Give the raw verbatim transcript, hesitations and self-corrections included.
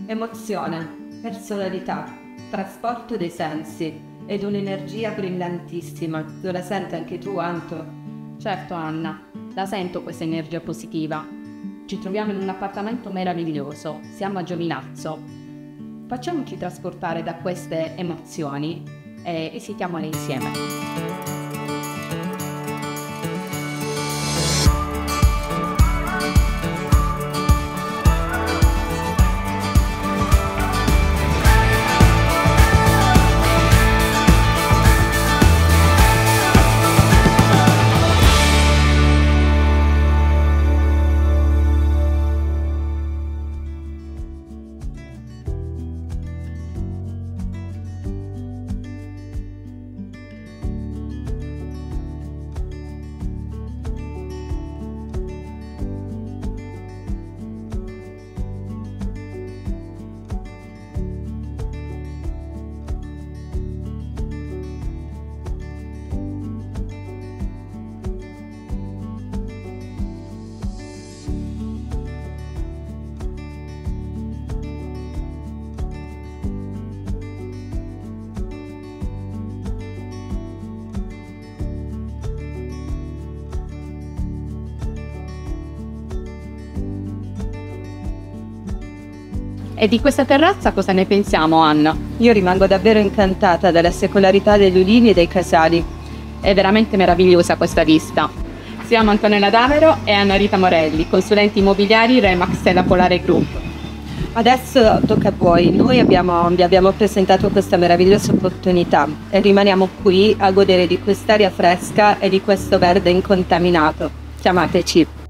Emozione, personalità, trasporto dei sensi ed un'energia brillantissima. Lo la senti anche tu, Anto? Certo, Anna, la sento questa energia positiva. Ci troviamo in un appartamento meraviglioso, siamo a Giovinazzo. Facciamoci trasportare da queste emozioni e visitiamole insieme. E di questa terrazza cosa ne pensiamo, Anna? Io rimango davvero incantata dalla secolarità degli ulivi e dei casali. È veramente meravigliosa questa vista. Siamo Antonella Davero e Anna Rita Morelli, consulenti immobiliari Remax e la Polare Group. Adesso tocca a voi. Noi abbiamo, vi abbiamo presentato questa meravigliosa opportunità e rimaniamo qui a godere di quest'aria fresca e di questo verde incontaminato. Chiamateci.